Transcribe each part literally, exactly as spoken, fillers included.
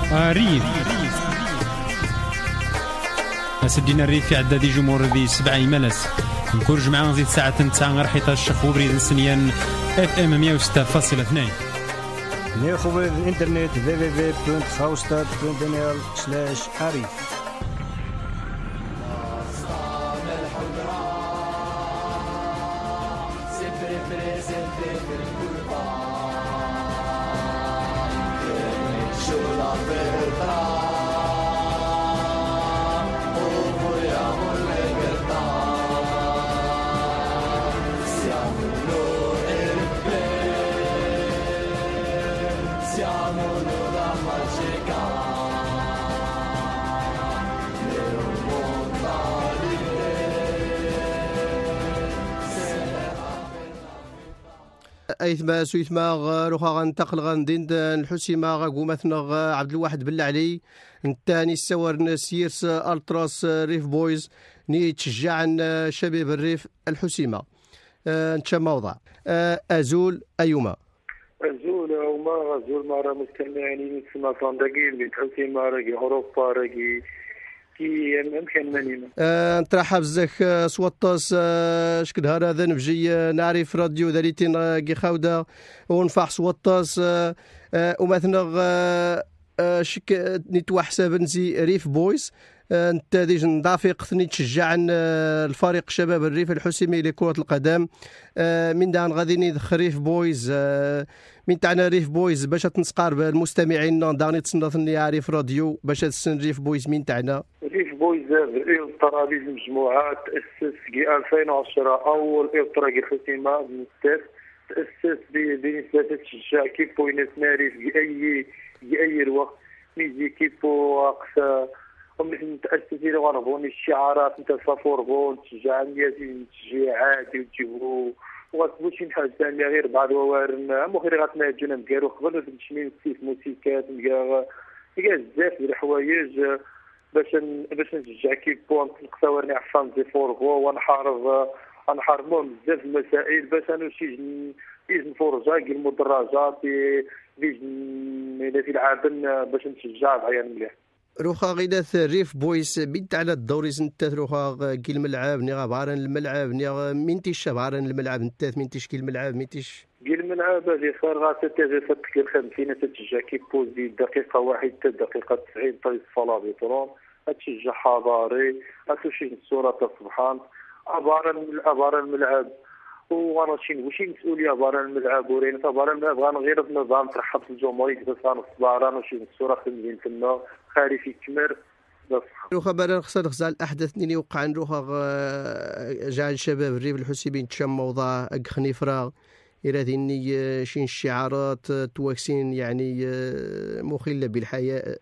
ريف سدينا الريف في عداد جمهور ذي سبعة ملس نكون جمعة نزيد ساعة تسعة غير حيت الشخو بريد سنيان اف ام مية وستة فاصلة اثنين نيخو بالانترنت دبليو دبليو دبليو دوت خاوستات دوت ان ال سلاش عريف. ايثما سويثما روخا غنتقل غندين الحسيمه غاكوماتنا عبد الواحد بالعلي الثاني السوار سيرس التراس ريف بويز ني تشجع شباب الريف الحسيمه. انت موضع ازول ايوما ازول وما غزول ما راه مستمعني نسمع صندقي اللي الحسيمه راكي اوروبا راكي كي يمكن منينا أه نترحب بزاف سوطاس أه شكد هذا نبجي نعرف راديو ذاليتين كي خاوده ونفح سوطاس أه أه ومثلا أه شك نتوى حساب نزي ريف بويز أه انت ديج نضافق ثني تشجع الفريق شباب الريف الحسيمي لكرة القدم أه من دان غادي ندخل ريف بويز أه من تاعنا ريف بويز باش تنسقار بالمستمعين داني تصنفني يعرف راديو باش تسن ريف بويز من تاعنا ريف بويز الطرابيز مجموعات تأسس في ألفين وعشرة أول إلترا الحسيمة بالنسبة تأسس بنسبة تشجع كيبو ناس ناريف بأي بأي وقت ميزي كيبو أقصى ومثل تأسس إلى غنبون الشعارات نتا صافوربون تشجع الناس تشجيعات وتجيبو وغتبوش شي حاجه ثانيه غير بعض ووارن مخير غتناجونا نكارو قبل نمشي نسيت موسيقات نلقى نلقى بزاف ديال الحوايج باش باش نشجع كيبو نطلق صوارني عفان دي فورغو ونحارب نحاربهم بزاف المسائل باش انا شي بيج نفرجا كي المدرجات بيج الى في العابن باش نشجع بعيان مليح. روخا غيداث ريف بويس بنت على الدوري سنتات روخا كي الملعب ني غابارن الملعب ني مين تيش بارن الملعب نتات مين تيش كي الملعب مين تيش كي الملعب هذه صار تتجي فتك الخمسين تتشجع كي بوزي دقيقة واحد حتى دقيقة تسعين طريق الصلاة بيطرون تشجع حضاري أتوشي الصورة الصبحان أبارن أبارن الملعب وانا شي وشي مسؤوليه بارا الملعب ورينا بارا الملعب غنغير بنظام ترحب في الجمهوريه بس غنصباران وشي صوره خدمين تما خاري في كمر بس روخا بارا خصنا نخزع الاحداث اللي وقع روخا جعل شباب الريف الحسيمين تشم موضوع خنيفره الى ذني شين الشعارات تواكسين يعني مخله بالحياه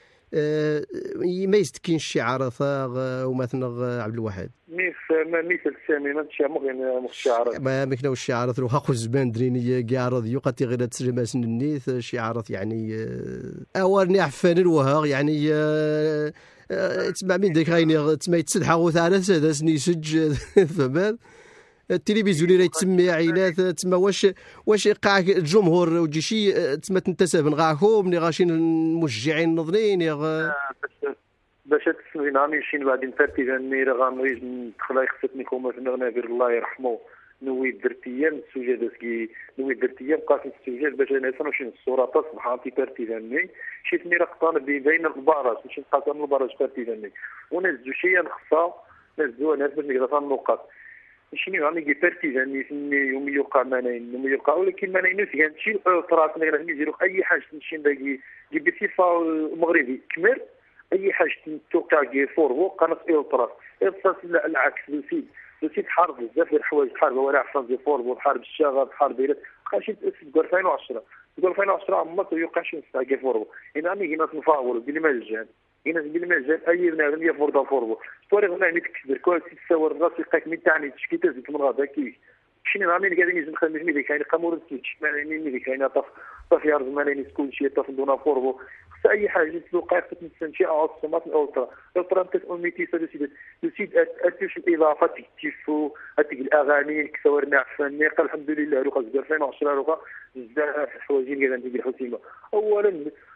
ما يستكين الشعارات ومثلا عبد الواحد ميس ما مثل سامي ما تشا مغين الشعارات ما مكنا الشعارات روح اخو الزبان دريني كاع راديو قاتي غير تسلم سننيث الشعارات يعني اوارني عفان الوهاغ يعني تسمع من ديك غيني تسمع يتسدح وثالث هذا سني سج فهمت التلفزيون اللي يتسمى عينات تسمى واش واش يقع الجمهور وجي شي تسمى تنتسب نغاكو ملي غاشين المشجعين النظرين يا باش تسمي نامي شين بعدين ترتيبا ميرا غامريج ندخل خصتني كوما نغنابر الله يرحمه نوي درتيام السجاد سكي نوي درتيام قاسم السجاد باش انا شنو الصوره تصبح انتي ترتيبا مي شيت ميرا قطان بين البراج ماشي قطان البراج ترتيبا مي ونزلوا شي نخصا نزلوا انا باش نقدر نوقف شنو يعني كي بارتيزان يسمي يوم يوقع مانين يوم يوقع ولكن مانين كان شي طراس غير يديروا اي حاجه تمشي باقي دي بصفه مغربي كمر اي حاجه توقع كي فورو قناه الطراس الطراس العكس السيد السيد حارب بزاف ديال الحوايج حارب ولا عفان دي فورو حارب الشغب حارب الى خاصي تاسس ألفين وعشرة ألفين وعشرة عمرك يوقع شي نتاع كي فورو انا امي هنا نفاولوا بلي ما الجان هنا بالمجال اي بنادم يفرض فوربو طوري غنا ني تكبر كل تساور راسي قاك من تاعني تشكي تزيد من غادا كي شنو راني قاعدين يزم خدمه ملي كاين قامور تيتش ماني ملي كاين طف طف يرز ماني تكون شي طف دونا فوربو اي حاجه تلقى خصك شي او سمات الاوترا الاوترا تسميتي سيدي يسيد اتش الاضافه تكتفو اتق الاغاني كثورنا عفاني الحمد لله روقا ألفين وعشرة روقا بزاف الحوايج اللي غندير الحسيمه اولا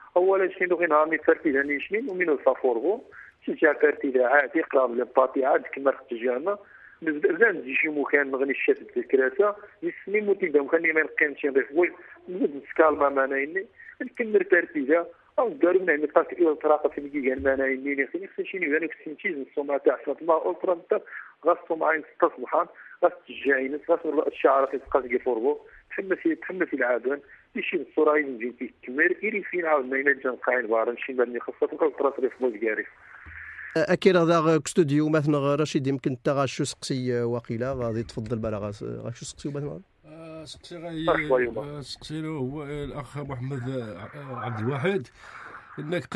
اولا شنو غير نهار فرتي هاني شنين ومنو صافورغو شي فرتي عادي قراب للباطي عاد كما تجانا بزاف ديال شي مكان نغني الشات الكراسه يسمي موتيدا مخلي ما نقيمش نضيف وي نزيد سكالما مانايني نكمل ترتيبه او داروا من عند فاك الى طراقه في الكيغا مانايني ني خصني شي ني في سنتيز الصومه تاع ما اولترا غاصو معاين تصبحان غاس تجاين غاس الشعر في تقاس فوربو تحمس تحمس العادن يشي الصوره ينجي في كمير يري فين عاود ما ينجم قاين بار نشي بني خاصه اولترا في بولغاري اكيد هذا استوديو مثلا رشيد يمكن انت غاشو سقسي واقيلا غادي تفضل بلا غاشو سقسي مثلا سقسي غاي سقسي له هو الاخ محمد عبد الواحد انك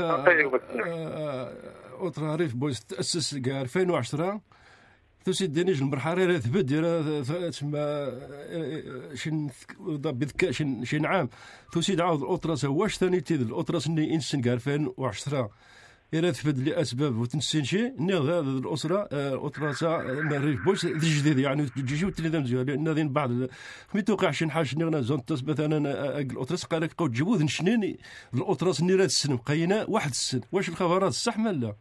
اوترا ريف بويس تاسس كاع ألفين وعشرة ثوسي دينيج المرحله ثبت دير تسمى شن بذكاء شن شن عام ثوسي عاود الاوترا واش ثاني تيد الاوترا سني انسن كاع ألفين وعشرة إلى تفد لأسباب وتنسين شيء نيغ هذا الأسرة أسرة الريف بويس ذي جديد يعني تجي وتلي مزيان لأن ذين بعض ما توقع شي حاجة نيغنا زون تثبت أنا الأسرة قال لك قو تجيبوذ نشنين الأسرة نيرات السن بقينا واحد السن واش الخبرات الصح مالا؟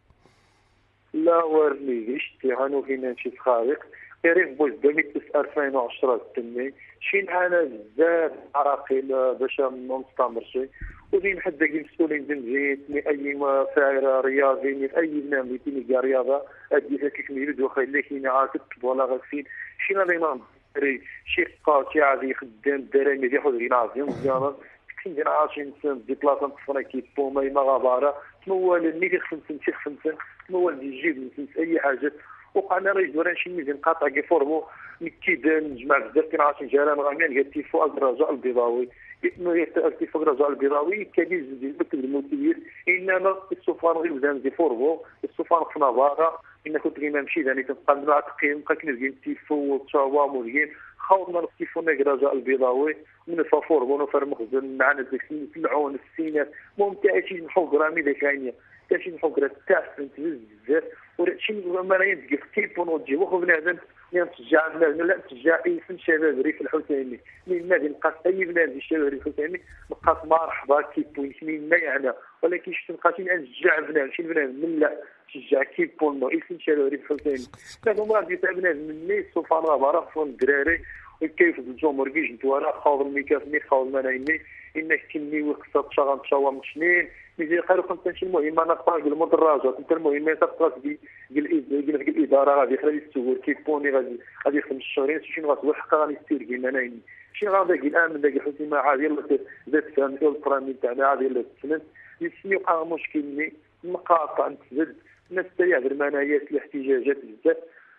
لا ورنيش تيهانو فينا شي خارق ريف بويس دميت ألفين وعشرة تمي شي معانا بزاف عراقيل باش ما نستمرش ودين حد المسؤولين دنجيت اي فاعل رياضي في اي برنامج تيني رياضه ادي هكاك ميرد واخا الا كاين عاكت ولا غاسين شي غادي نضري شي قاطي عادي يخدم الدراري اللي ياخذ رينازيون مزيان كاين دينا عشرين سنه دي بلاصه تصفنا كيبو ما ما غاباره تمول مية خمسين شي خمسين تمول يجيب اي حاجه وقعنا راه يدور شي ميزان قاطع كي فورمو نكيد نجمع بزاف كاين عشرين جيران غامين قالت لي فوق الرجاء البيضاوي إنه يتأتي فوق الرجاء البيضاوي كبير جديد بكل الموتير إنما السفان غير وزان دي فوربو السفان في نافارا إن كنت غير نمشي يعني تنقل مع تقييم قاك نزين تيفو وتشاوا مولين خاوضنا التيفو نيك الرجاء البيضاوي من الفافوربو نفر مخزن معنا في العون السينات ممتع شي نحوق رامي ذاك عينيا شي نحوق راه تاع بزاف ورشي ما ينتقي في تيفون وتجي واخا بنادم تشجع بنادم لا تشجع اي فن شباب ريف الحسيني من نادي نلقى اي بنادم الشباب ريف الحسيني نلقى مرحبا كيبون من ما يعني ولكن شفت نلقى شي نشجع بنادم شي بنادم من لا تشجع كيبون نو اي فن شباب ريف الحسيني كانوا مراد تاع بنادم مني سوفان راه فون الدراري وكيف الجمهور كيج نتوارا خاضر ميكافني خاضر منايني انك كني وقصه شغل تشاوم شنين يجي قالوا خمسة شي المهم انا قاعد المدرجات انت المهم تقراص دي قال قال لك الاداره غادي خلي السوور كيبوني غادي غادي يخدم الشهرين شنو غادي الحق غادي يستير كيما انا شي غادي الان داك الحسيمه عادي يلا زاد فهم البرامي تاعنا عادي يلا تسند يسمي بقى مشكلني مقاطع نتزد الناس تاع المنايات الاحتجاجات بزاف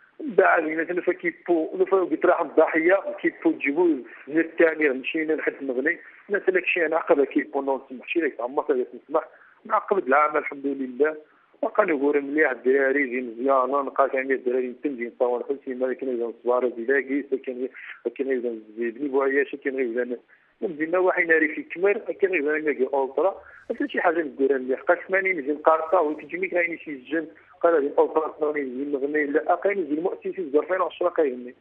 بعد مثلا فكيبو نفرو يطرح الضحيه كيبو تجيبو من الثاني مشينا لحد المغني مثلا شي انا عقبه كيبو نسمح شي لك عمرك نسمح نعقب العام الحمد لله وقا نقول مليح الدراري زين مزيان نلقى كاين الدراري تنجي نصور حسين ما كاين يزن صوار زيداكي كاين كاين يزن زيدني بوعياش كاين يزن مدينا واحد ناري في كمر كاين يزن نلاقي اولترا حتى شي حاجه نديرها مليح قاش ثمانين نجي نقارطا وكيجيني كاين شي جن قال هذه الاوترا ثمانين نغني لا كاين زي المؤسسي في ألفين وعشرة كاينني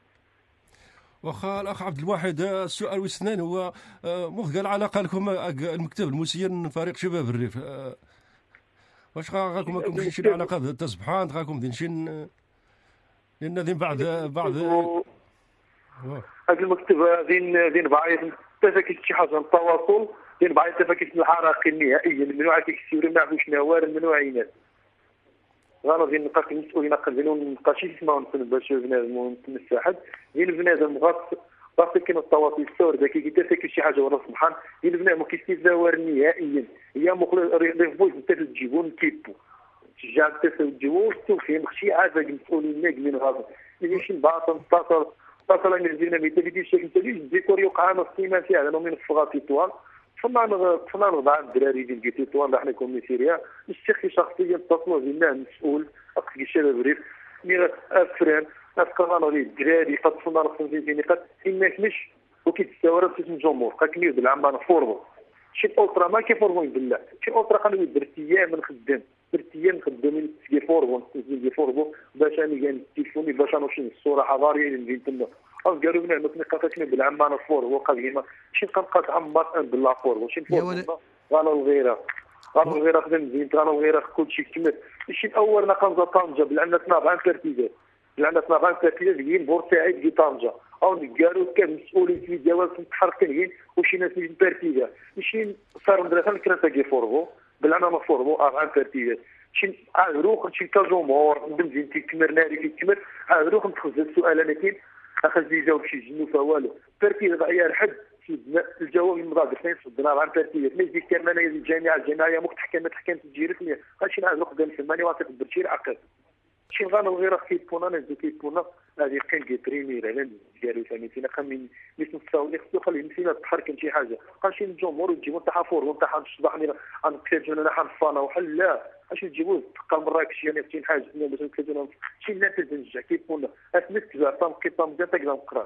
واخا الاخ عبد الواحد السؤال والاثنين هو مخ قال علاقه لكم المكتب المسير فريق شباب الريف واش غاكم راكم شي علاقه تصبحان غاكم دينشين لان ذين بعد بعد هذا المكتب ذين ذين بعيط تفكيك شي حاجه التواصل ذين بعيط تفكيك الحركه النهائيه من نوع كيكسيروا ما عرفوش نوار من نوعين غانا ذين نلقى المسؤولين قادرين نلقى شي اسمهم باش بنادم نتمسحد ذين بنادم غاص غاص كاين التواصل الثور ذاك كيتفكر شي حاجه ولا سبحان ذين بنادم ما كيستداور نهائيا هي مخلص ريف بويز انت تجيبون كيبو تشجع انت تجيبو توفي شي حاجه المسؤولين ناقلين هذا اللي شي باطل باطل باطل اللي زينا ميتالي دي شي انت اللي ديكور يوقع نص سيمانه فيها انا من فغاتي طوال فما فما نضع الدراري ديال كيتي طوال حنا كوميسيريا الشيخ شخصيا تصلوا لله مسؤول اقصد الشباب الريف مي افران افكار غادي الدراري قد صنع الخنزير قد انك مش وكيتستاور في الجمهور قاكني بالعام نفورو شي اوترا ما كيفورمو بالله شي اوترا قالوا درت ايام نخدم درت ايام خدامين في فوربو في فوربو باش انا كان التليفوني باش انا نمشي الصوره حضاريه اللي نجي تما او قالوا لنا مثلا قاكني بالعام نفورو قال لي شي كنبقى عمر بالله فوربو شي فوربو قالوا الغيره غنبغي غير نخدم مزيان غنبغي غير كلشي كمل ماشي اول نقنزه طنجه بالعنا تنابغا ترتيبات بالعنا تنابغا ترتيبات ديال بورسعيد ديال طنجه او نقالوا كان مسؤولين في ديال متحركين وشي ناس اللي ترتيبات ماشي صار مدرسه الكراسه كي فورغو بالعنا ما فورغو اربع ترتيبات شي عاروخ شي كاجومور بنزين تيكمر ناري كيكمر عاروخ نتخزل السؤال انا كاين اخذ يجاوب شي جنوفه والو ترتيب غير الحد الجواب المضاد فين صدنا عن ترتيبات ما يزيد كان انا الجامعه الجامعيه مكتحكمه تحكمت الجيرتني غنمشي نعرف قدام ثمانية واثق بالشير عقد شي غانو غير كيبونا نزو كيبونا هذه كان كي بريمير على ديالو ثانيتينا خمين مش نتصاوني خصو خلي نسينا تحرك شي حاجه قالشي الجمهور وتجيبوا تحافور وانت الصباح عن كتابنا انا حنفانا وحل لا اش تجيبوا تبقى مراكش يعني شي حاجه باش نكتبوا شي ناس تنجح كيبونا اسمت زعما كيطام ديال تقدر نقرا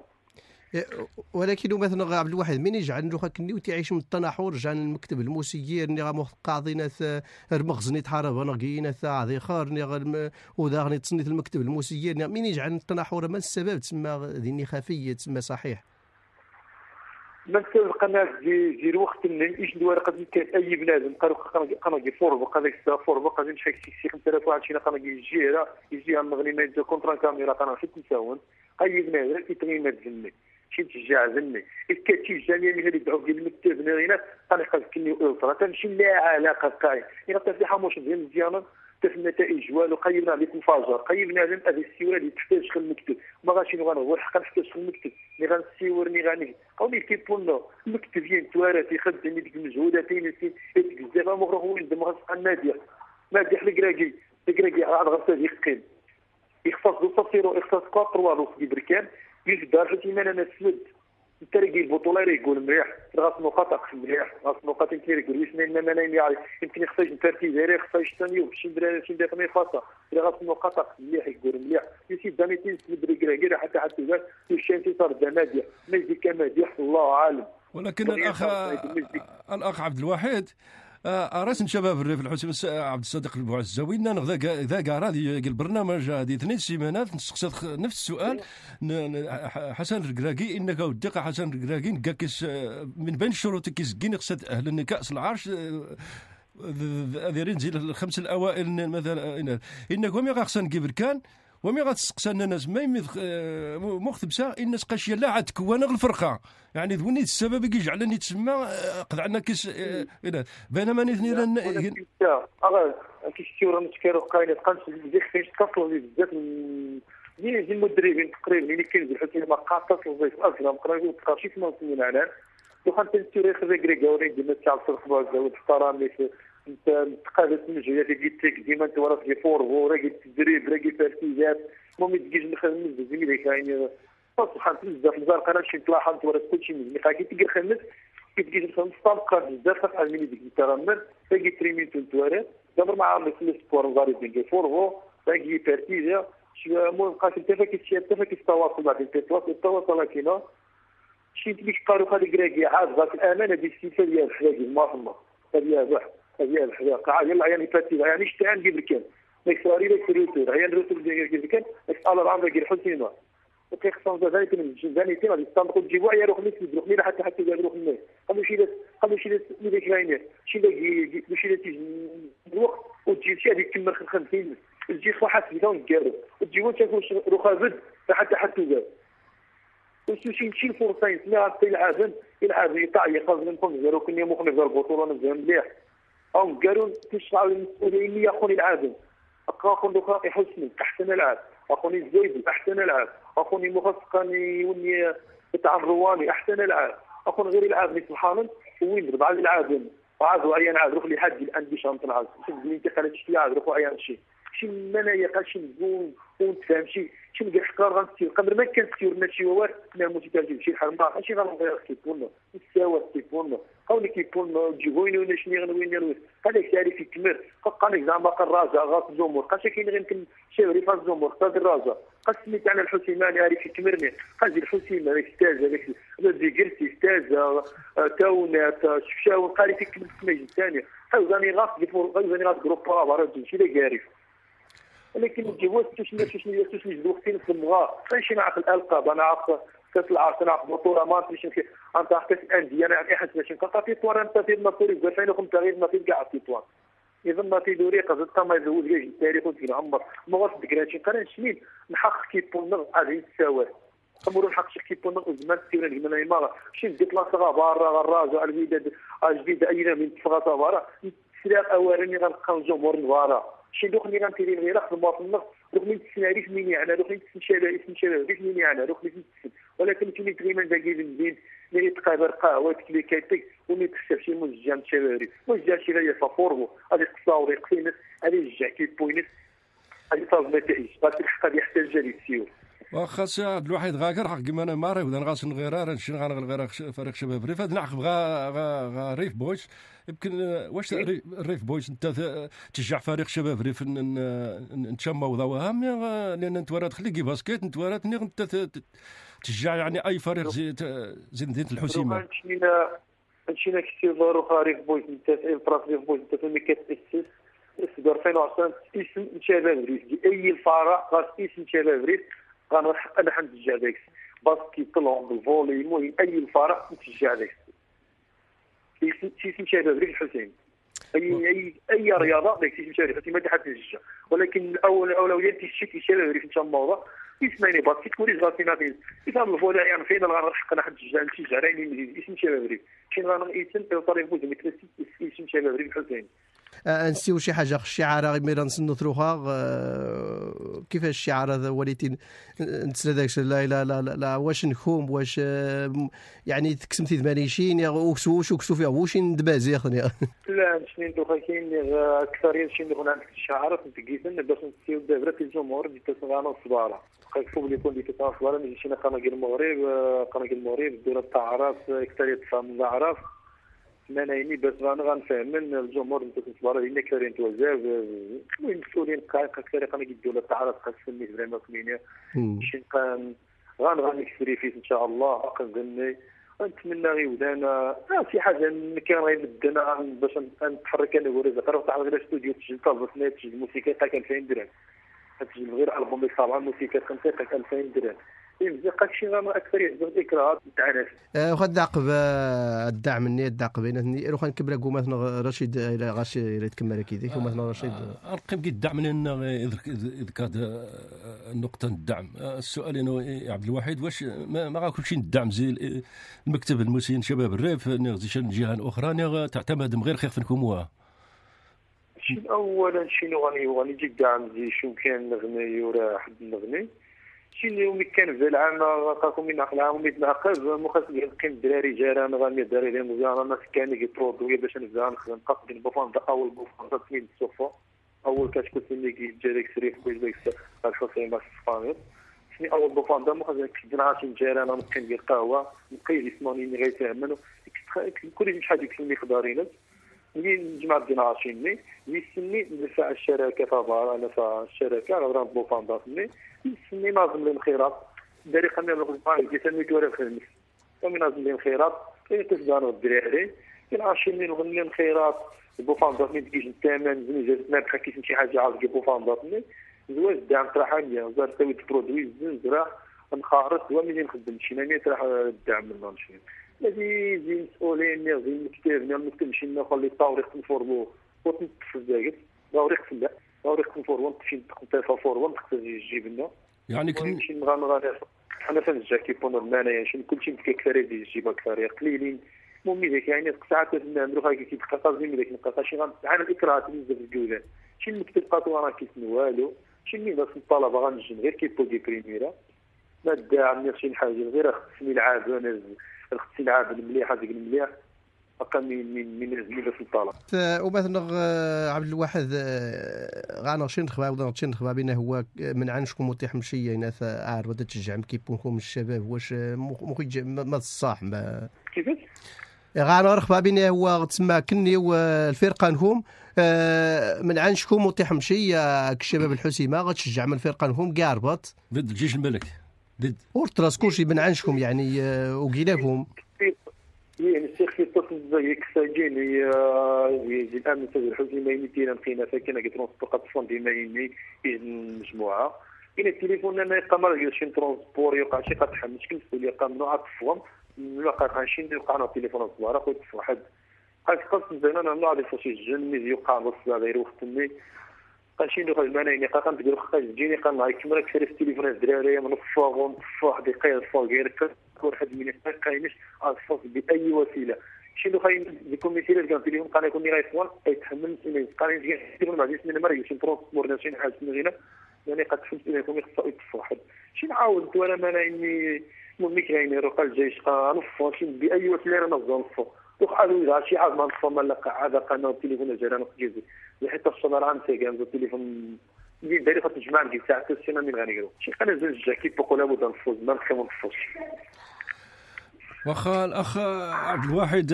ولكن مثلا عبد الواحد من يجعل نروح كنيو تيعيش من التناحور رجع المكتب الموسيير ني غا قاضينا رمغزني تحارب انا كاينه عادي خار ني وذا غني تصنيت المكتب الموسيير من يجعل التناحور ما السبب تسمى ذي خفيه تسمى صحيح مثلا القناه ديال ديال وقت اللي ايش دوار قد كان اي بنادم قالوا قناه ديال فوربو قناه فوربو قادين نشحال شي خمسة آلاف واحد شي قناه ديال الجيره يجي المغني ما يجي كونترا كاميرا قناه في تنساون اي بنادم كيتغير ذني شي تشجع ذني كتشي جميع اللي يدعوا ديال المكتب نارينا قال قد كني الترا تمشي لا علاقه قاي الا قلت حموش ديال مزيان في النتائج والو قيمنا عليه المفاجر قيمنا على هذه السيوره اللي تحتاج في المكتب ما غاشي غنهو الحق نحتاج في المكتب اللي غنسيورني غني قومي كيبونا المكتب ين توارث يخدم ديك المجهوداتين اللي بزاف مغرق هو يندم غصب الناديه مادح الكراكي الكراكي عاد غير يقين يختص دوسيرو يختص كواتر والو في بركان يقدر حتى انا نسد الترقي البطوله يقول مليح غاص نقاط مليح غاص نقاط كثير يقول واش ما انا يعرف يمكن يخرج ترتيب غير يخرج ثاني وشي دراري شي داخل فاصه غاص نقاط مليح يقول مليح يسي داميتين تدري غير حتى حتى قال الشانتي صار دماديا ما يجي كماديح الله عالم. ولكن الاخ الاخ عبد الواحد راس شباب الريف الحسين عبد الصادق البوعزاوي ناخذ ذا كارا ديال البرنامج هذه اثنين سيمانات نسقسي نفس السؤال حسن الركراكي انك ودق حسن الركراكي نكاكس من بين الشروط كيسكين خصات اهل الكاس العرش هذه نزيد الخمس الاوائل مثلا انك ومي خصنا نجيب كان ومي غتسقسنا الناس ما مختبسه الناس قاشيه لا عاد كوانا الفرقه يعني ذوني السبب يجعلني تسمى قد عندنا كيس بينما نثني لنا اه كيشتيو نتكارو قايله قنص ديك فاش تصلوا بزاف من ديال المدربين تقريبا اللي كاين بالحكي ما قاطط الضيف اصلا قرايبو تقاشي ما نسمين على لو كان تنسيري خذ غريغوري ديما تاع الصباح زود احترامي انت تقادت المجهودات اللي قلت ديما انت ورا في فورغو راكي تدريب راكي ترتيبات المهم تجيش نخدم بزاف ديك يعني سبحان الله بزاف الزرقاء انا شي تلاحظ ورا كلشي مزيان كي تيجي خمس كي تجي تخدم طابقه بزاف تفعل من ديك الترمل تجي تريمين تنتواري دابا مع في السبور غادي ديك فورغو راكي ترتيبات المهم قاتل تفاكي شي تفاكي التواصل مع التواصل التواصل كاينه شي تبيك قالوا خلي كراكي عاد غاك الامانه ديال السيفه ديال الحوايج ما فما هذه واحد هذه الحقيقه عاد يلا يعني فاتيها يعني اشتعل قبل كان ليك سوري ليك روتور هي الروتور ديال قبل كان ليك على العمر ديال حسينه وكي خصنا ذلك من ثاني غادي تنطقوا تجيبوا يا روح نيت روح لي حتى حتى قال روح الناس قبل شي قبل شي اللي كاينين شي اللي شي تيجي الوقت وتجي شي هذيك تمر خمسين تجي واحد في نقارو وتجيبوا تاكل رخابد حتى حتى قال وشي شي فرصه يسمع تلعب يلعب يطاع يخرج من فوق زيرو كني مخنف البطوله نزهم مليح او قالوا تشعر المسؤولين اللي ياخذ العادم اخوني دخاقي حسني احسن العاب اخوني الزويد احسن العاب اخوني مخصقني وني تاع الرواني احسن العاب اخوني غير العاب سبحان الله وين بعض العادم عاد عيان عاد روح لي حد عندي شنط العاب شوف انت خليت شي عاد روح عيان شي شي منايا قال شي نزون ونتفهم شي شي نلقى حكار غنسير قبل ما كان سير ماشي وار كنا متتاجل شي حرمه ماشي غنغير كيكون السوا كيكون قولي كيكون جيبوين ولا شنو غنوين نروي هذاك تعرف يكمل قال لك زعما قراجه غاص الجمهور قال كاين غير يمكن شي فاز الجمهور قال الراجه قال سميت انا الحسيماني عارف يكمرني قال الحسيمه هذاك ستاج هذاك ديكرتي ستاج تاونات شفشاو قال يكمل السماج الثانيه هاوزاني غاص هاوزاني غاص جروب برا شي اللي عارف ولكن الجواز تشني تشني تشني وقتين في المغا ماشي نعرف الالقاب انا عارف كاس العاصمه بطوله ما تمشي انت كاس الانديه انا احس باش نلقى تيطوان انت في المطوري ألفين وخمسة غير ما كاع تيطوان اذا ما تيدوري قصد ما يزول كاع التاريخ وتقول عمر ما واش دكراتشي قران شنين نحقق كيبون غادي نتساوى امور نحقق كيبون زمان تيرا لنا ما شي ندير بلاصه برا الراجع الوداد الجديد اين من تفغا برا سلاح اوارني غنلقاو جمهور نوارا شي دوك اللي غنتيري غير في المواطن دوك اللي تسناريش مين يعني دوك اللي تسنشالا تسنشالا ديك مين يعني دوك اللي تسن ولكن كاين تقريبا باقي المدين اللي تقابل قهوه اللي كيتك ومن تكسب شي مزجام شبابي مزجام شي غير فورمو غادي تصاوري قيمه غادي يرجع كيبوينت غادي تصاوب نتائج غادي الحق غادي يحتاج للسيور واخا ساعد الواحد غاكر حق كيما انا ماري ودا نغاسن غير نشي غنغل غير فريق شباب ريف هاد نعقب غا غا ريف بويز يمكن واش الريف بويز انت تشجع فريق شباب ريف نتشموا ضواها لان انت ورا تخلي كي باسكيت انت ورا انت تشجع يعني اي فريق زي زي مدينه الحسيمه مشينا مشينا كثير ضروري ريف بويز انت البراس ريف بويز انت ملي كتاسس في ألفين وعشرة اسم شباب ريف اي الفرق غاس اسم شباب ريف غنحق انا حنشجع داك باسكيت طلعوا بالفولي المهم اي الفرق نشجع داك شي اسم شباب ريف الحسين اي اي اي رياضه داك اسم شباب ريف ما حد يشجع ولكن الاول اولويات الشيء شباب ريف ان شاء الله اسمعني باسكيت كوريز غاتينا فين اذا الفولي يعني فين غنحق انا حنشجع نشجع راني اسم شباب ريف شي غنقيسن طريق بوز ميترسي اسم شباب ريف الحسين نسيو شي حاجه الشعار غير نسنثروها كيفاش الشعار هذا وليتي نتسنى داك لا لا لا لا واش نخوم واش يعني تكسمتي ثمانين واش واش كسو فيها واش ندبازي ياخذني لا شنو دوكا كاين اكثر شي نديرو عندك الشعار تنقيسن باش نسيو دابا في الجمهور اللي تسغانا الصباره خايفوا اللي يكون ديك تاع الصباره ماشي شي قناه المغرب قناه المغرب الدوله تاع عراف اكثر تفهم العراف انا يعني باش غنفهمن الجمهور نتا تصبر هنا كارين توزاف المسؤولين كثير قنا الدوله تعرف قسمني فريمون كلينيا شي كان غان غنكسري فيه ان شاء الله كنظني نتمنى غير ودانا شي حاجه كان غيبدنا باش نتحرك انا ورا زعما تاع غير استوديو تسجل طلبتنا تسجل الموسيقى تاعك ألفين درهم تسجل غير البوم اللي طالع الموسيقى تاعك ألفين درهم يبقى شي غير اكثر يحضر ذكريات تاع ناس وخد عقب الدعم مني الدعم بيناتني روح نكبر كو مثلا رشيد الى غاشي الى تكمل كيديك مثلا رشيد ارقم كي الدعم لان ذكر النقطه الدعم السؤال انه عبد الواحد واش ما غا كلشي ندعم زي المكتب المسين شباب الريف زي جهه اخرى تعتمد غير خير فيكم شي اولا شنو غني غني يجي الدعم زي شو كان نغني ورا حد نغني شي اللي كان في العام قاكم من عقل عام متناقض مخاص يلقين الدراري جيران غامي الدراري ديال مزيان انا كان يطردوا باش نبدا نخدم قاق بين بوفان اول بوفان تسمين الصفه اول كتكون اللي كيجي داك السريف كويس داك الحسين باش الصفامير شني اول بوفان دا مخاص كنعاشين جيران انا كان ديال القهوه نقي جسماني اللي غيتعملوا كل شي حاجه كلمي خضارينات اللي نجمع الجنراسيوني يسني ندفع الشراكه تبع انا تاع الشراكه غير بوفان دافني يسني ناظم لي الخيرات داري خلينا نقول كيسمي كورا الخدمه كمي ناظم لي الخيرات كي تسدانوا الدراري كاين عشرين نغني الخيرات بوفان دافني تجي الثمن زين ما بحال كيف شي حاجه عاوز بوفان دافني زواج دعم طرحانيه زار تسوي برودوي زين زرا نخارط ومنين نخدم شي ناني راح الدعم من نشي الذي زي مسؤولين زي المكتب المكتب شي نخلي طاوريق نفورمو وتنتفز داك طاوريق لا طاوريق نفورمو تمشي تقطع فورمو تقدر تجيب لنا يعني كل شي نغنغ انا فنجا كيبون المانيا شي كلشي كيكثر يجيب اكثر قليلين المهم داك يعني ساعات نعملوا هكا كيبقى قاصدين داك نبقى شي غنعاني الاكراهات بزاف الجولان شي المكتب قاطو راه كيسن والو شي مين ناس الطلبه غنجم غير كيبو دي بريميرا ما داعم شي حاجه غير خصني العاب انا خصني العاب المليح هذيك المليح بقى من من من زميله في الطلب ومثلا عبد الواحد غانا شي نخبا ولا شي نخبا بينه هو من عنشكم متيح مشي ناس عار ودا تشجع كيبونكم الشباب واش مخرج ما الصح ما كيفاش غانا رخبا بينه هو تسمى كني والفرقه نهم من عنشكم متيح مشي الشباب الحسيمه غتشجع من الفرقه نهم كاع ربط ضد الجيش الملك ضد اورتراس كلشي من عنشكم يعني وقيلاكم يعني الشيخ في الطفل زي كساجين هي زي الامن تاع الحزمه يمكن نقينا ساكنه كترونسبورت فون ديما يمي المجموعه كاين التليفون انا يبقى مريض شي ترونسبور يوقع شي قطع مشكل مسؤوليه يبقى ممنوع تفهم لا قطع شي يوقع لنا تليفون صغار اخو واحد قال قصد زين انا ممنوع ديال شي جن يوقع نص غير وختني قال شي ندخل المناين قال كنقول خا تجيني قال الله يكمل كثر في التليفون الدراري من الفوغ في دقيقه فوق غير واحد من كاينش الفوز باي وسيله شي ندخل يكون مثال كان التليفون قال يكون غيصور يتحمل مسؤوليه قال يجي التليفون ما عنديش من مريض شي ترونسبور شي حاجه من غير يعني قد فهمت انكم يخصو يطفوا واحد شي نعاود وانا ما اني ملي كاين روقا الجيش غنفو شي باي وسيله انا نوصل وقالوا لي شي حاجه ما نفهم لا قاعده قناه التليفون ديالنا نقيزي حتى الصدر عن تيغان التليفون دي داري خاطر تجمع لي ساعه السنه من غنيرو شي انا زين الجاكيت بقول لابد نفوز ما نخاف نفوز واخا الاخ عبد الواحد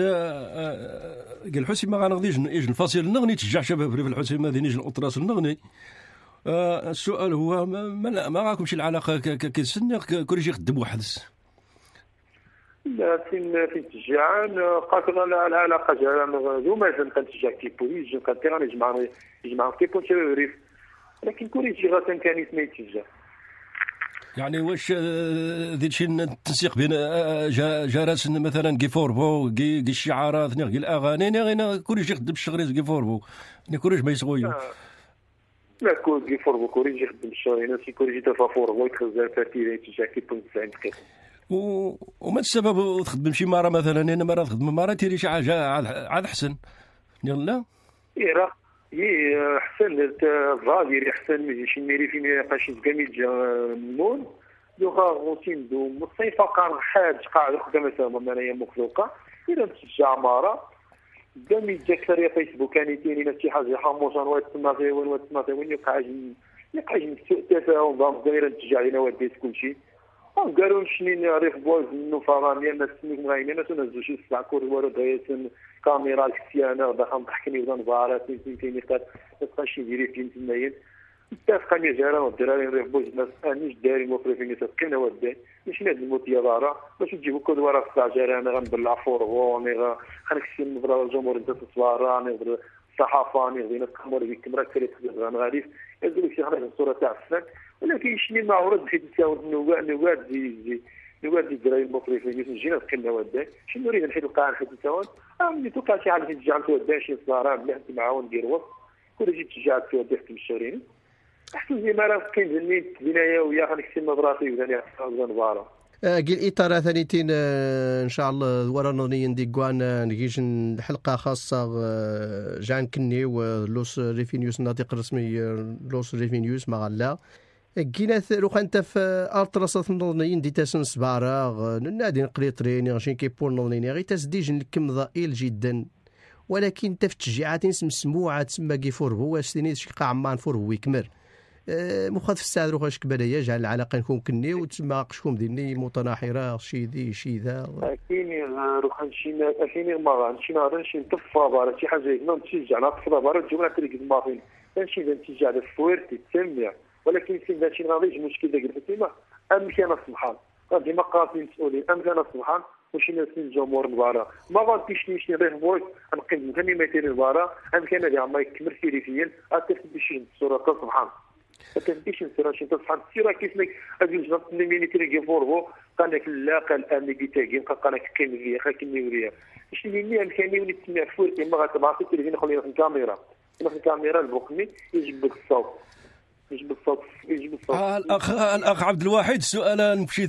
قال الحسين ما غنغديش يجي الفصيل نغني تشجع شباب ريف الحسين هذه نيجي الاطراس نغني. آه السؤال هو ما, ما راكم شي العلاقه كيسن كل شيء يخدم وحدس لا فين في التشجيعان قاتل العلاقه جانا ذو مازال كنتشجع كيبو كان تيران يجمع يجمع كيبو شباب ريف لكن كوريجي غاتن كان اسمه يتشجع يعني واش ذي شي التنسيق بين جارات مثلا كي فوربو كي الشعارات كي الاغاني غير كوريجي يخدم الشغل كي فوربو يعني كوريج ما يسويو لا كوريجي فوربو كوريجي يخدم الشغل نفسي كوريجي دفا فوربو يخزر فاتيري تشجع كيبو تسعين دقيقه وما السبب تخدم شي مره مثلا انا مره تخدم مره تيري شي حاجه عاد احسن لا اي راه هي احسن فاليري احسن من شي ميري في ميري قاش كامل جا مون دوغا روتين دو مصيفه كان حاج قاعد خدام مثلا انايا مخلوقه الى تشجع مره دامي جاك سريا فيسبوك كان يتيني شي حاجه حموشان وايت تما في وين وايت تما في وين يقع يقع تفاهم ضام غير تشجع لينا وديت كلشي قالوا شنين ريف بوز انه فرامي الناس سميك غاينين الناس نزلوا شي سبع كور ورا دايسن كاميرا الكسيانه داخل نضحكني ولا نظارات يمكن يقدر تبقى شي ديري في تماين اتفق اني جاره والدراري ريف بوز الناس انيش داري مصرفين تسكن ودي مش نادم الطياره باش تجيبوا كل ورا سبع جاره انا غنبلع فورغون غنكسي نضرب الجمهور انت تصوار نضرب الصحافه نغدي نتكمر بك كاميرا كثير غنغادي يقول لك شي حاجه الصوره تاع الفن ولكن شني ما عرض بحيث تساوي نواد نواد دي نواد دي الدراري المصرفين جينا سكننا ودا شنو نريد نحيد القاعه نحيد نساوي امني توقع شي حاجه تشجع تودا شي صغار مليح معاون ندير وسط كل شيء تشجع تودا في الشهرين احسن زي ما راه كاين زنيت بنايه ويا غنكسي نظراتي وثاني زنباره قل إطار ثانيتين إن شاء الله ورا نونين دي قوان نجيش حلقة خاصة جان كني ولوس ريفينيوس الناطق الرسمي لوس ريفينيوس مغلا كينا روح أنت في ألتراس نونين دي تاسن سبارة نادي نقري طريني غشين كيبول نونين غي تسديج لكم ضئيل جدا ولكن تفتشجيعات مسموعة تسمى كيفور هو سنين شقا عمان فور هو يكمر مخاطف الساعة روح اش كبدا يجعل العلاقة نكون كني وتسمى قشكم ديني متناحرة شي ذي شي ذا كايني روح نشي كايني ما نشي نهار شي نطفى بارا شي حاجة هنا نتشجع نطفى بارا الجملة تريد الماضين نمشي نتشجع الفويرتي تسمع ولكن سين شي غاديش مشكل داك الفتيمة أم كان سبحان غادي ما قاصين مسؤولين أم كان سبحان وشي ناس من الجمهور البارا ما غاديش نمشي غير بويس نقيم ثاني ما يدير البارا أم كان هذا ما يكمل سيريفيا أتفق بشي الصورة سبحان أتفق نصير شي تصحى السيرة كيفنك أجي نجبد ميني تريجي فوربو قالك لا قال أمي كيتاجي قالك كيم فيها خاكني وريا شنو اللي أمكاني ولي تسمع فورتي ما غتبعث التلفزيون خلينا في الكاميرا في الكاميرا البوقني يجيب الصوت يجيب الصوت يجيب الصوت الأخ الأخ عبد الواحد سؤال مشيت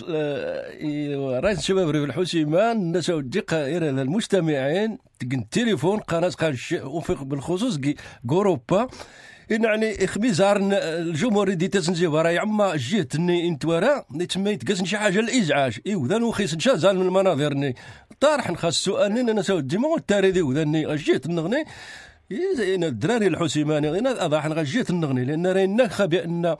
رئيس الشباب ريف الحسيمة الناس الدقائق المستمعين تقن التليفون قناة قال وفق بالخصوص جوروبا يعني إخبيزار الجمهور دي تسنجي ورا يعما جهت اني انت ورا نتميت قاسن شي حاجه الازعاج اي وذا نخيس نشازال من المناظر ني طارح نخاص سؤال انا سويت ديما والتاريخي وذا ني جهت النغني زين الدراري الحسيماني غير اضاح غجيت النغني لان رينا خبي ان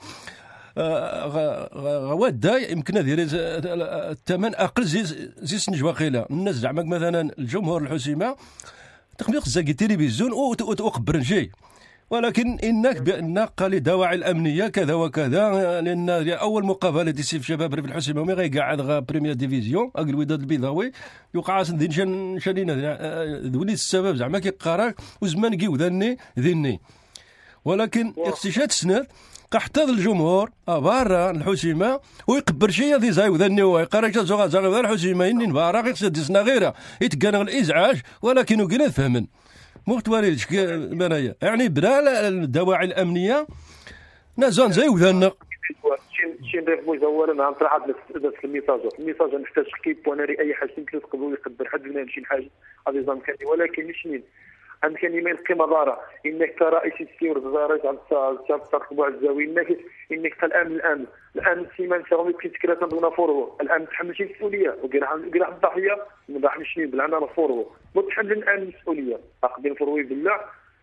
غوادا يمكن دير الثمن اقل زي زي سنج واقيلا الناس زعما مثلا الجمهور الحسيمه تخميق زاكي تلفزيون وقبر نجي ولكن إنك بأن قال دواعي الأمنية كذا وكذا لأن أول مقابلة تسيف شباب ريف الحسيمة مي غيقعد غا بريمير ديفيزيون أقل الوداد البيضاوي يوقع سندين شان شانينا ذولي السبب زعما كيقراك وزمان كيو ذني ذني ولكن اختشات سنات حتى الجمهور برا الحسيمه ويقبر شي ذي زاي وذني ويقرا شي زغا زغا الحسيمه اني بارا غير ديسنا غيره يتقنا الازعاج ولكن وقنا فهمن مختوالي منايا يعني بلا الدواعي الامنيه نازون زي وذن شي نريف بوز اولا عن صراحه هذا الميساج الميساج نحتاج كيب بوناري اي حاجه يمكن تقبلوا يقدر حد من شي حاجه هذه زعما كان ولكن شنين عندك كلمه القيمه ضاره انك كرئيس السيور زارت على الترقب على الزاويه انك انك الامن الامن الامن سيمان شغل يمكن تكرا دون فورو الامن تحمل شي مسؤوليه وقراح قراح الضحيه ما ضحني شنين بالعنا فورو متحمل الامن مسؤوليه اقدر فروي بالله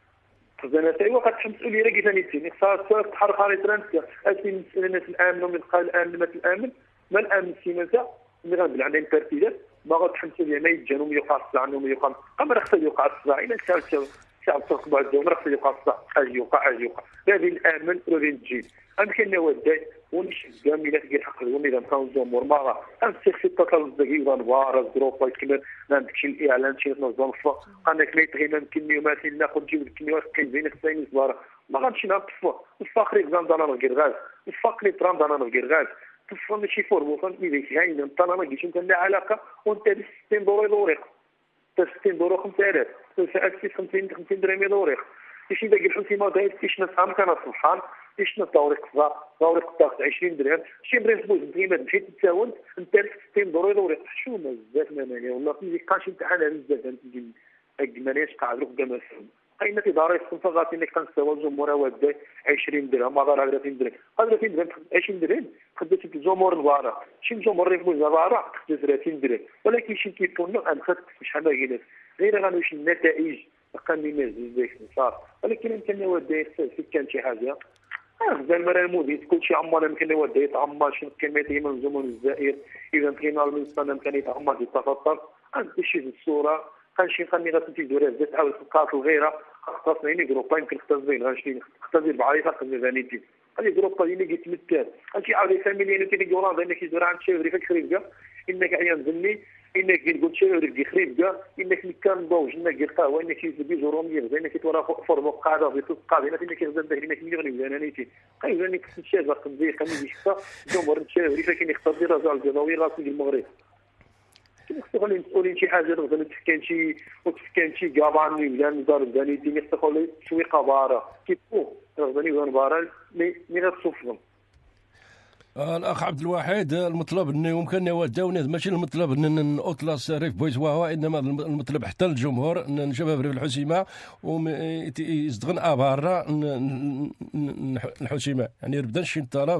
زين تاي وقت تحمل مسؤوليه راه ثاني تي خاص تحرق على ترانس اسي الناس الامن ومن قال الامن ما الامن ما الامن سيمان اللي غنبل عندنا ترتيبات ما غتحمس لي ما يتجانو ما يوقع الصداع عنهم يوقع قمر خصو يوقع الصداع الا شاف شاف ترقبوا على الدوله خصو يوقع الصداع اجي يوقع اجي يوقع غادي الامن وغادي تجي ام كان وداي ونش كامله تلقى الحق النظام كان الجمهور ما غنسيخ في التطلب دقيقه نوار جروب كبير عندك شي الاعلان شي نظام فوق عندك لي تغينا نكميو مثلا ناخذ جيب الكميوات كاين خصني صبار ما غنمشي نطفو الفقري كان دانا الكرغاز الفقري ترام دانا الكرغاز تفهم ماشي فورمو فهمتني ديك هاين انت انا ما قلتش انت لا علاقه وانت ستين دوري دوريق حتى ستين دورو خمسة آلاف ساعات خمسين خمسين درهم دوريق ايش داك الحسيمه داير ايش نفهم كان سبحان ايش دوريق صغار دوريق تاخذ عشرين درهم شي بريس بوز ديما مشيت تساوند انت ستين دوري دوريق شو بزاف ماني والله ما كانش امتحان على بزاف انت مانيش قاعد روح كما فهم قيمة إدارة الصنفة غاتي اللي كان سوا الجمهور ودا عشرين درهم ما ضر ثلاثين درهم ثلاثين درهم عشرين درهم خديت الجمهور الوارا شي الجمهور اللي يفوز الوارا خديت ثلاثين درهم ولكن شي كيفونا أنخذ شحال ما قلت غير غنوش النتائج قاني مازال ذاك صار ولكن يمكن ودا في كان شي حاجة زي المرة الموديت كل شيء عمال يمكن ودا يتعمر شي كلمة من زمن الجزائر إذا كان من السنة يمكن يتعمر يتفطر عند شي الصورة كان شي خلني غتمشي دورها بزاف تعاود تلقاط الغيره خاصنا يعني جروبا يمكن اختزين غنشتي اختزين بعريفه خدمه فانيتي هذه جروبا اللي كيتمثل هادشي عاود فاميلي اللي كيدير يورا انك يدور عند شي فريق خريبكا انك عيان زني انك كتقول شي فريق خريبكا انك كان ضوج انك القهوه انك يجي جوروميه انك تورا فورمو قاعده في قاعده انك كيخدم به انك ملي غني فانيتي قايل انك تشاف قضيه كان يشفى جمهور تشاف فريق كاين يختار رجال الجزائري راسي المغرب خصو مسؤولين شي حاجه مثلا تفكان شي وتفكان شي كاباني ولا نزار الداني ديما خصو شويه قباره كيفو رغبني وين بارال مي مي غتصوفهم الاخ عبد الواحد المطلب انه يمكن يوداوني ماشي المطلب ان اطلس ريف بويز وهو انما المطلب حتى الجمهور ان شباب ريف الحسيمه ويصدغن ابارا الحسيمه يعني يبدا شي طلب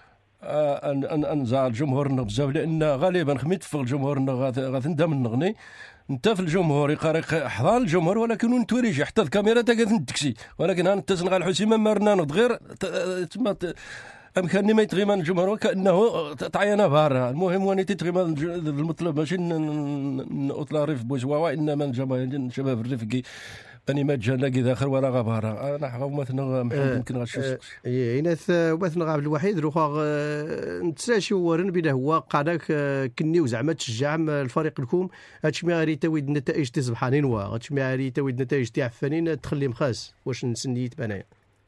ان ان انزع الجمهور بزاف لان غالبا خميت في الجمهور غتندم النغني انت في الجمهور يقارق حضر الجمهور ولكن انت وريجي حتى الكاميرا تا التاكسي ولكن ها انت تسنغ الحسيمه مرنا نغير تما امكانني ما يتغيم الجمهور وكانه تعينا بارا المهم واني تتغيم المطلب ماشي اطلع ريف بوزواوا انما الجماهير شباب الرفقي اني ما جانا كذا اخر ولا غباره انا حقا مثلا محمد يمكن غنشوف اي عينات مثلا عبد الوحيد روخا نتساشي ورن بلا هو قاداك كني وزعما تشجع الفريق لكم هادشي ما غادي تاويد النتائج تاع سبحانين وا هادشي ما غادي تاويد النتائج تاع عفانين تخلي مخاس واش نسنيت بنايا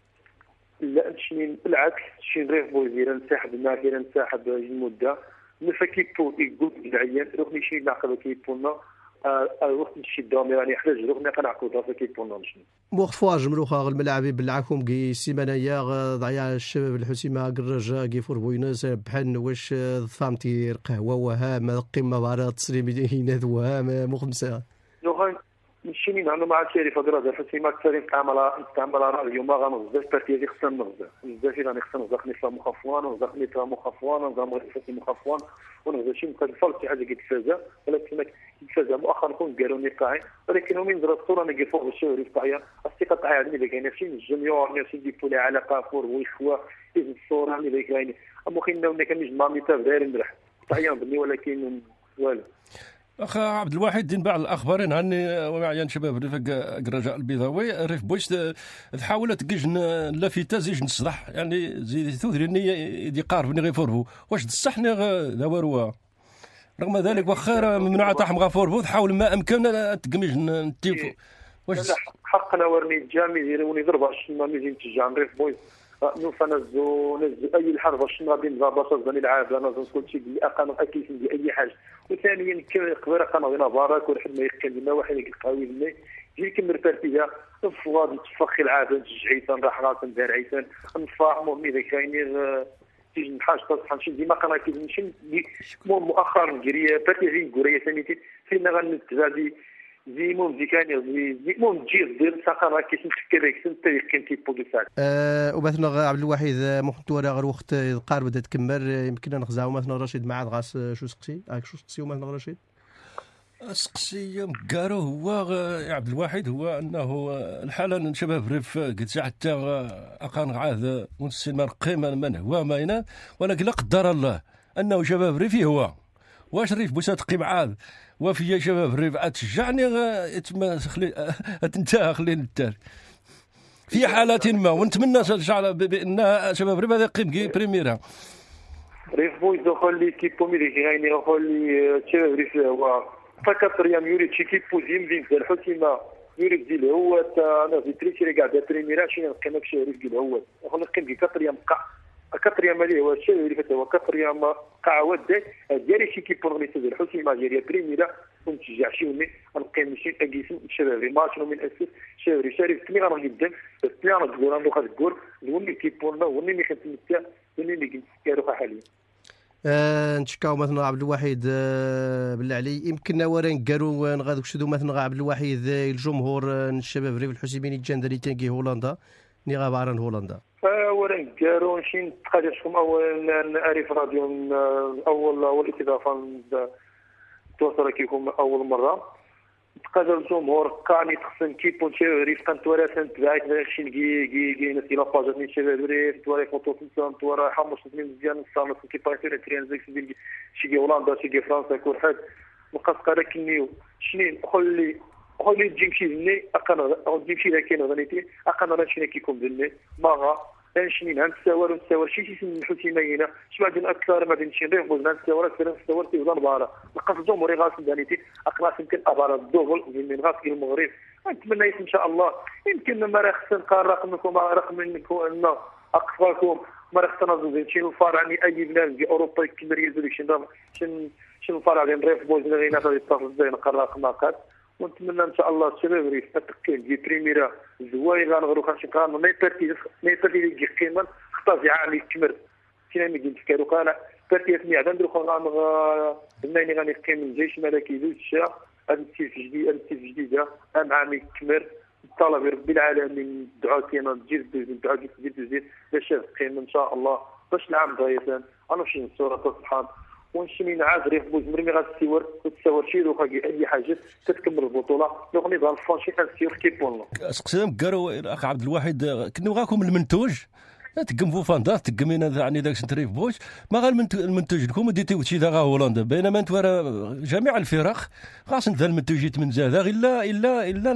لا شنو بالعكس شي ريف بوزير نسحب ما كاين نسحب المده نفكيتو يقول العيان ركني شي نعقل كيفونا الوقت نشي دوم يعني يحتاج ركنا كنعقلوا دراسه كيفونا شنو وقفوا جملوخا الملاعب بالعكم كي السيمانه يا ضيع الشباب الحسيمه كرجا كيفور بوينس بحال واش فهمتي قهوه وهام قمه بارا تصريم هنا وهام مخمسه لو مشيني نعملوا مع الشيري فقرا الحسيمه كثر نتعامل نتعامل راه ما غنغزاش بارتي خصنا نغزا بزاف راني خصنا نغزا خصنا مخفوان ونغزا خصنا مخفوان ونغزا مغرفه مخفوان ونغزا شي مقدفه شي حاجه كيتفازا ولكن كيتفازا مؤخرا كون قالوا نقاعي ولكن من دراسته راني كيفوق الشهري تاعي الثقه تاعي عندي اللي كاينه شي الجميع نفسي يديروا لي علاقه فور ويخوا يزيد الصوره اللي كاينه اما خينا كان نجمع ميتا داير نرح تاعي بني ولكن والو اخ عبد الواحد دين بعض الاخبار عني ومعيان شباب رفق الرجاء البيضاوي ريف بويس تحاول تجيج لافيتا زيج نصلح يعني زي ثوثريني يدي قاربني غير فوربو واش تصحني داوروا رغم ذلك واخا ممنوع طاح مغفور تحاول ما امكن تقمج نتيفو واش حقنا ورني الجامي يديروني ضربه ما ميزين تشجع ريف بويس نوفا نزو نزو اي الحرب شنو غادي نضرب زاني العاب انا نقول شي ديال اقامه اكيد ديال اي حاجه. وثانيا كبيره قناه بارك ولا حد ما يقل لنا واحد يلقاوي لنا جي كمل فارتيها غادي تفخي العاب نشجعيتان راح راسن دار عيسان نفاهموا مي كاينين تيجي نحاج تصحى نمشي ديما قناه كيمشي مؤخرا نجري فارتيها نقول ثانيتي فينا غنتزادي زي مو مزيكاني زي مو مجير ديال ساقه كيش نفكر لك انت يمكن كيبو دي ساعه أه وبثنا عبد الواحد مخنتو راه غير وقت قارب بدا تكمل يمكن نخزاو مثلا رشيد معاد غاس شو سقسي هاك شو سقسيو مثلا رشيد سقسي مكارو هو عبد الواحد هو انه الحاله شباب الريف قلت حتى اقان غاد ونسمى قيمه من هو ماينه ولكن لا قدر الله انه شباب الريف هو واش ريف بوسات قيم عاد وفي شباب الريف تشجعني تما خلي تنتهى خلي نتاع في حالة ما ونتمنى بان شباب الريف هذا قيم بريميرا ريف بويز دخل لي كيبو مي غيني دخل لي شباب الريف هو فكاتريام يوري شي كيبو زين زين الحكيمه يوري ديال هو انا في تريتي قاعده بريميرا شي نقيم لك شي ريف ديال هو دخل قيم كاتريام قا كاتريام اللي هو الشيء اللي فات هو كاتريام قاعه ديالي شي كيبو غني تزال الحكيمه ديال بريميرا ونشجع شي وني نقيم شي اقيسم الشباب ماتش من اسس شباب شريف كمي غنمشي قدام الثاني غنقول انا واخا تقول وني كيبورنا وني ملي كنتمتع وني اللي كنتكارو حاليا أه نتشكاو مثلا عبد الواحد أه بالله علي يمكن ورا نقالوا نغادو شدو مثلا عبد الواحد الجمهور الشباب ريف الحسيميني جاندري تانكي هولندا ني غابارن هولندا ورا نقالوا نمشي نتقادشكم اول نعرف راديو اول اول استضافه توصل كيكون اول مره تقدر الجمهور قاني تخصن كيبون شباب ريف كانت ورا سنت بعيد شي كي كي كي نسي لاباج من شباب ريف توري فوتو سنت ورا حمص من مزيان صامت كي بايتير ترين زيك ديال شي هولندا شي فرنسا كل حد نقص قرا كنيو شنين خلي خلي تجي لي اقنا او تجي لكن غنيتي اقنا راه شنو كيكون باللي ماغا شنين عند السوار والسوار شي شي الحسيمينه شي بعد اكثر ما نمشي نريف بوز عند السوار اكثر السوار تي وزان بارا نقص الجمهور غاس دانيتي اقراص يمكن ابارا الدوبل من غاس المغرب نتمنى ان شاء الله يمكن ما راه خصنا نقال رقمكم رقم منكم ان اقفاكم ما راه خصنا نزيد شي الفرع اي بلاد ديال اوروبا كما يزيدوا شي شي شي الفرع ديال نريف بوز اللي غينا غادي يتصل زين نقال رقمات ونتمنى ان شاء الله الشباب ريف تتكين دي بريميرا زوايا غنغرو خاص كان ما يبرتي ما يبرتي لي قيمه خطا عامي كمر كاين اللي كنتفكروا كان برتي اسمي عاد نديرو غن بناني غادي نقيم الجيش ملكي زوج الشا هذا السيف جديد هذا السيف جديده ام عامي كمر طلب ربي العالمين الدعاء كاين تجير الدعاء كيف تزيد باش تقيم ان شاء الله باش العام ضايفان انا شي صوره سبحان ونشمي نعاد ريف بوز مرمي غتصور وتصور شي دوكا اي حاجه تتكمل البطوله دوك ني غان فانشي انسيور كيبون سقسيم كارو الاخ عبد الواحد كنا بغاكم المنتوج تقم فوفاندا تقمينا يعني داك سنتريف بوش ما غير المنتوج لكم ديتي شي داغا هولندا بينما انت ورا جميع الفرق خاص انت المنتوج من زاد الا الا الا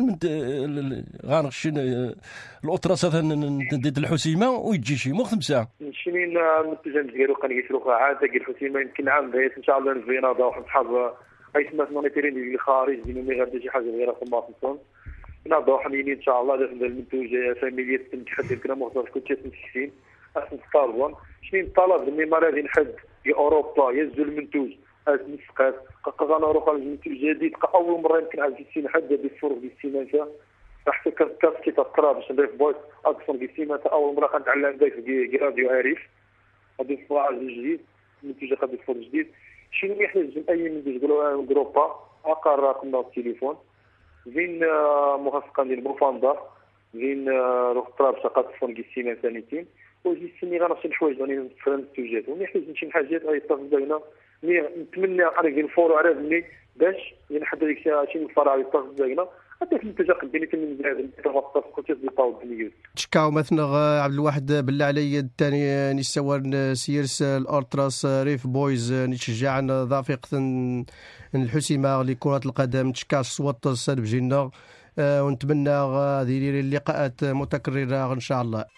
غنخشي الاطرس ندير الحسيمه ويجي شي مو خمسه نشمي المنتوج ديالو كنقيسلو عاد داك الحسيمه يمكن عام بيت ان شاء الله نفينا واحد صحاب اي سمات مونيتيرين ديال الخارج ديال مي غادي شي حاجه غير في ماطون نضعوا حنيني ان شاء الله داخل المنتوج فاميليه تنتخذ كنا مختص كنت تنتخسين احسن طالبون شنو طلب اني ما غادي نحد في اوروبا يزو المنتوج هذا المسقات غانا نروحوا للمنتوج جديد اول مره يمكن عاد شي نحد هذه الفرق ديال السيمانه راح تكون كاس تقرا باش نضيف بويس اكثر ديال السيمانه اول مره كنتعلم داك في راديو عارف غادي نصنع جديد المنتوج غادي يفرق جديد شنو يحتاج اي منتوج يقولوا جروبا اقرا رقم التليفون فين موافقه للمفاندر فين روح طراب شقات فون السيمه ثانيتين وجي السني غنمشي لحوايج راني نفهم السوجات ونحتاج شي حاجات غيتصل بينا نتمنى على الفورو على بني باش نحدد ديك شي الفرع يتصل بينا هذاك المنتج قديني من بلاد تغطى كنت دي طاو بنيوز تشكاو مثلا عبد الواحد بالله علي الثاني نسوار سيرس الالتراس ريف بويز نشجع ضافقه الحسيمه لكره القدم تشكاش صوت السلب جينا ونتمنى هذه اللقاءات متكرره ان شاء الله.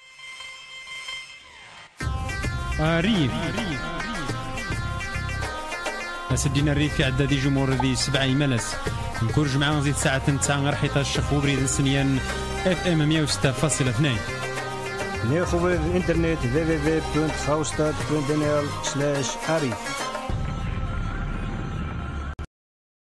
ريف سدينا الريف في عداد جمهور ذي سبعة ملس نكرج معنا زيد ساعة تسعة غير حيت الشيخ وبريد السنيان اف ام مية وستة فاصلة اثنين. نيخوفر الانترنت دبليو دبليو دبليو دوت خاوستاد دوت ان ال سلاش عريف